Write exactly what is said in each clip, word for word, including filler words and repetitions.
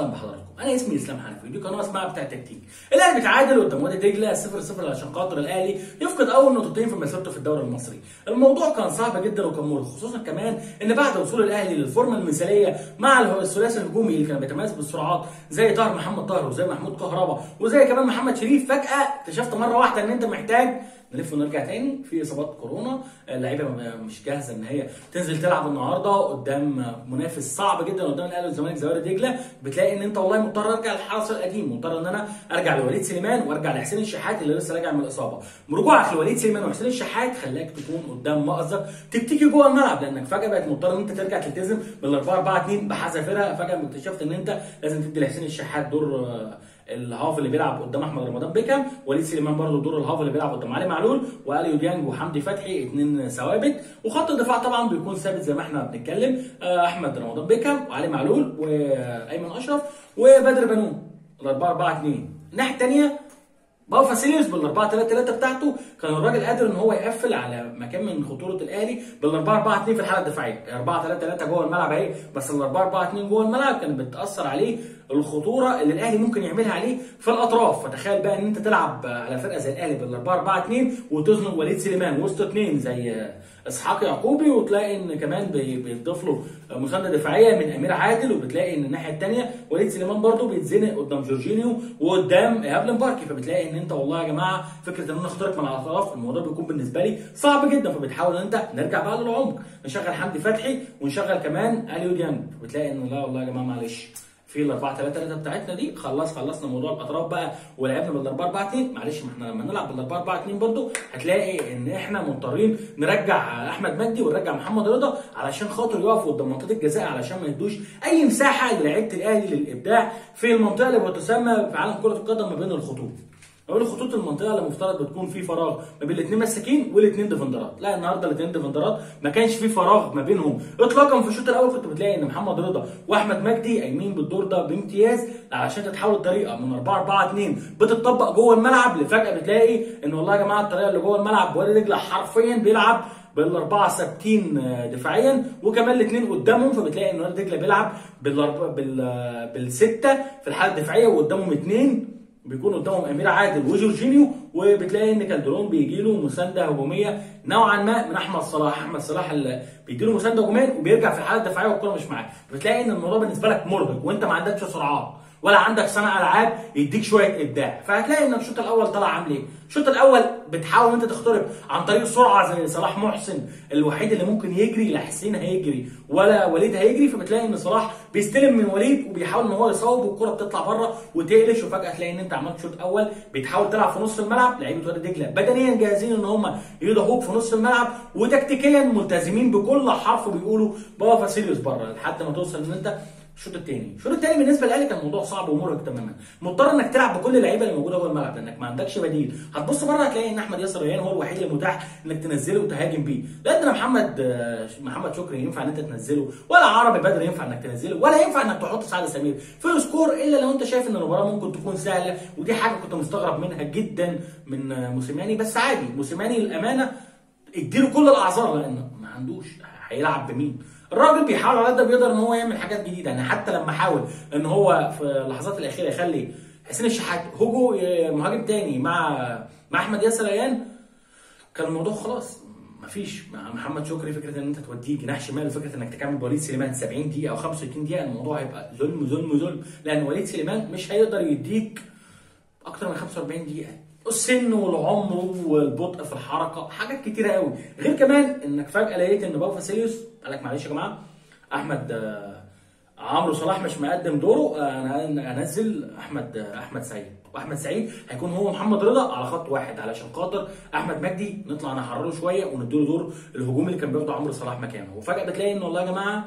وسهلا بحضراتكم. انا اسمي اسلام حنفي ودي قناه اسمها بتاع تكتيك. الاهلي بيتعادل قدام وادي دجله صفر صفر عشان خاطر الاهلي يفقد اول نقطتين في مسيرته في الدوري المصري. الموضوع كان صعب جدا وكان مرهق، خصوصا كمان ان بعد وصول الاهلي للفورمه المثاليه مع الثلاثي الهجومي اللي كان بيتميز بالسرعات زي طاهر محمد طاهر وزي محمود كهربا وزي كمان محمد شريف، فجاه اكتشفت مره واحده ان انت محتاج نلف ونرجع تاني في اصابات كورونا. اللعيبه مش جاهزه ان هي تنزل تلعب النهارده قدام منافس صعب جدا قدام الاهلي والزمالك زي وادي دجله. بتلاقي ان انت والله مضطر ارجع للحرس القديم، مضطر ان انا ارجع لوليد سليمان وارجع لحسين الشحات اللي لسه راجع من الاصابه. رجوعك لوليد سليمان وحسين الشحات خلاك تكون قدام مأزق تكتيكي جوه الملعب، لانك فجاه بقت مضطر ان انت ترجع تلتزم بال أربعة أربعة اتنين بحذافيرها. فجاه اكتشفت ان انت لازم تدي لحسين الشحات دور الهاف اللي بيلعب قدام احمد رمضان بيكهام، وليد سليمان برضه دور الهاف اللي بيلعب قدام علي معلول، واليو ديانج وحمدي فتحي اثنين ثوابت، وخط الدفاع طبعا بيكون ثابت زي ما احنا بنتكلم، احمد رمضان بيكهام وعلي معلول وايمن اشرف وبدر بنون ال أربعة أربعة اتنين. الناحيه الثانيه باو فاسيليوس بال أربعة ثلاثة ثلاثة بتاعته كان الراجل قادر ان هو يقفل على مكان من خطوره الاهلي بال أربعة أربعة اتنين في الحاله الدفاعيه. أربعة ثلاثة ثلاثة جوه الملعب اهي، بس ال أربعة أربعة اتنين جوه الملعب كانت بتاثر عليه الخطوره اللي الاهلي ممكن يعملها عليه في الاطراف. فتخيل بقى ان انت تلعب على فرقه زي الاهلي بال أربعة أربعة اتنين وتزنق وليد سليمان وسط اثنين زي اسحاق يعقوبي، وتلاقي ان كمان بيضيف له مسانده دفاعيه من امير عادل، وبتلاقي ان الناحيه الثانيه وليد سليمان برده بيتزنق قدام جورجينيو وقدام ايهاب المباركي. فبتلاقي ان انت والله يا جماعه فكره ان انا اخترق من على الاطراف الموضوع بيكون بالنسبه لي صعب جدا. فبتحاول ان انت نرجع بقى للعمق، نشغل حمدي فتحي ونشغل كمان اليو ديانج. بتلاقي ان لا والله يا جماعه معلش في ال أربعة ثلاثة ثلاثة بتاعتنا دي خلاص خلصنا موضوع الاطراف بقى ولعبنا بال أربعة أربعة اتنين. معلش ما احنا لما نلعب بال أربعة أربعة اتنين برده هتلاقي ان احنا مضطرين نرجع احمد مجدي ونرجع محمد رضا علشان خاطر يقفوا قدام منطقه الجزاء علشان ما يدوش اي مساحه للاعيبه الاهلي للابداع في المنطقه اللي بتسمى في عالم كره القدم ما بين الخطوط. ما بين خطوط المنطقه اللي المفترض بتكون في فراغ ما بين الاثنين مساكين والاثنين ديفندرات. لا النهارده الاثنين ديفندرات ما كانش في فراغ ما بينهم اطلاقا. في الشوط الاول كنت بتلاقي ان محمد رضا واحمد مجدي قايمين بالدور ده بامتياز علشان تتحول الطريقه من أربعة أربعة اتنين بتطبق جوه الملعب، لفجاه بتلاقي ان والله يا جماعه الطريقه اللي جوه الملعب وادي دجله حرفيا بيلعب بالاربعه ثابتين دفاعيا وكمان الاثنين قدامهم. فبتلاقي ان وادي دجله بيلعب بال بالسته في الحاله الدفاعيه وقدامهم اثنين بيكون قدامهم امير عادل وجورجينيو، وبتلاقي ان كالدرون بيجي له مسانده هجوميه نوعا ما من احمد صلاح. احمد صلاح اللي بيدي له مسانده هجوميه وبيرجع في الحاله الدفاعيه والكره مش معاه. بتلاقي ان الموضوع بالنسبه لك مرهق وانت ما عندكش سرعات ولا عندك صانع العاب يديك شويه ابداع. فهتلاقي ان الشوط الاول طلع عامل ايه؟ الشوط الاول بتحاول انت تخترق عن طريق السرعه زي صلاح محسن الوحيد اللي ممكن يجري، لا حسين هيجري ولا وليد هيجري. فبتلاقي ان صلاح بيستلم من وليد وبيحاول ان هو يصوب والكره بتطلع بره وتقلش، وفجاه تلاقي ان انت عملت شوط اول بتحاول تلعب في نص الملعب. لعيبه وادي دجله بدنيا جاهزين ان هم يضغوك في نص الملعب وتكتيكيا ملتزمين بكل حرف بيقولوا بابا فاسيليوس بره لحد ما توصل ان انت الشوط الثاني. الشوط الثاني بالنسبه للاهلي كان الموضوع صعب ومرهق تماما، مضطر انك تلعب بكل اللعيبه اللي موجوده جوه الملعب لانك ما عندكش بديل. هتبص بره هتلاقي ان احمد ياسر ريان هو الوحيد المتاح انك تنزله وتهاجم بيه، لا ده محمد محمد شكري ينفع ان انت تنزله، ولا عربي بدر ينفع انك تنزله، ولا ينفع انك تحط سعد سمير في السكور الا لو انت شايف ان المباراه ممكن تكون سهله. ودي حاجه كنت مستغرب منها جدا من موسيماني، بس عادي موسيماني الامانه اديله كل الاعذار لانه ما عندوش هيلعب بمين. الراجل بيحاول على قد ما بيقدر ان هو يعمل حاجات جديده، يعني حتى لما حاول ان هو في اللحظات الاخيره يخلي حسين الشحات هوجو مهاجم تاني مع مع احمد ياسر ريان كان الموضوع خلاص مفيش. مع محمد شكري فكره ان انت توديه جناح شمال وفكره انك تكمل بوليد سليمان سبعين دقيقه او خمسة وستين دقيقه الموضوع هيبقى ظلم ظلم ظلم، لان وليد سليمان مش هيقدر يديك اكتر من خمسة وأربعين دقيقه. السن والعمر والبطء في الحركه حاجات كتيره قوي، غير كمان انك فجاه لقيت ان باو فاسيليوس قال لك معلش يا جماعه احمد آه عمرو صلاح مش مقدم دوره، آه انا انزل احمد آه احمد سعيد، واحمد سعيد هيكون هو محمد رضا على خط واحد علشان خاطر احمد مجدي نطلع نحرره شويه ونديله دور الهجوم اللي كان بياخده عمرو صلاح مكانه. وفجاه بتلاقي ان والله يا جماعه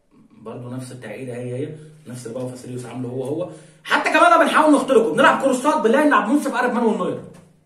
برضه نفس التعقيده هي هي نفس اللي باو فاسيليوس عامله هو هو. حتى كمان بنحاول نخترقه بنلعب كروسات بالله نلعب منصف قرب مان والنوير.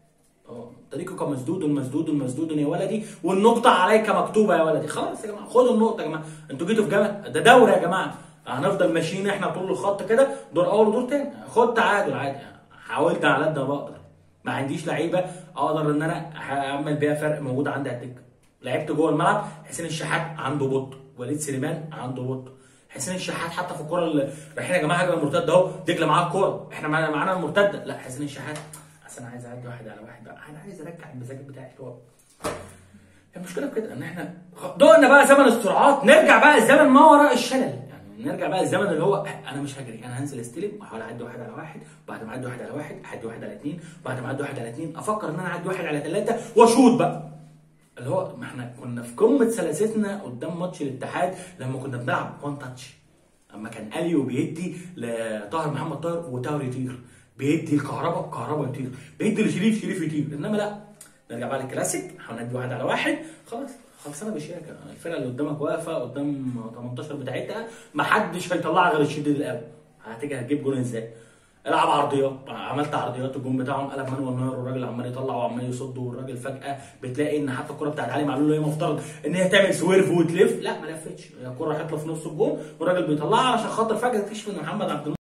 طريقك مسدود مسدود مسدود يا ولدي والنقطه عليك مكتوبه يا ولدي. خلاص يا جماعه خدوا النقطه يا جماعه، انتوا جيتوا في جبل ده دوري يا جماعه، هنفضل ماشيين احنا طول الخط كده دور اول ودور تاني. خد تعادل عادي، حاولت على قد ما بقدر، ما عنديش لعيبه اقدر ان انا اعمل بيها فرق موجود عندي على الدكه. لعبت جوه الملعب حسين الشحات عنده بطء، وليد سليمان عنده بطء، حسين الشحات حتى في الكوره اللي رايحين يا جماعه هجمه مرتده اهو، دجله معاها الكوره، احنا معانا معانا المرتده، لا حسين الشحات اصل انا عايز اعدي واحد على واحد بقى، انا عايز ارجع المزاج بتاعي اللي هو المشكله في كده ان احنا دقنا بقى زمن السرعات، نرجع بقى الزمن ما وراء الشلل، يعني نرجع بقى الزمن اللي هو انا مش هجري، انا هنزل استلم واحاول اعدي واحد على واحد، بعد ما اعدي واحد على واحد اعدي واحد على اثنين، بعد ما اعدي واحد على اثنين افكر ان انا اعدي واحد على ثلاثه واشوط بقى. اللي هو ما احنا كنا في قمه سلاستنا قدام ماتش الاتحاد لما كنا بنلعب وان تاتش، اما كان اليو بيدي لطاهر محمد طاهر وطاهر يطير، بيدي الكهرباء كهرباء يطير، بيدي لشريف شريف يطير، انما لا نرجع بقى للكلاسيك هندي واحد على واحد خلاص خلصنا بشياكه، الفرقه اللي قدامك واقفه قدام تمنتاشر بتاعتها ما حدش هيطلعها غير الشديد القوي، هتيجي هتجيب جول ازاي؟ العب عرضيات، عملت عرضيات الجون بتاعهم قلب مانويل نوير والراجل عمال يطلع وعمال يصد، والراجل فجاه بتلاقي ان حتى الكره بتاعت علي معلول هي مفترض ان هي تعمل سويرف وتلف، لا ما لفتش، هي الكره حاطه في نص الجون والراجل بيطلعها علشان خاطر فجاه تكتشف ان محمد عبد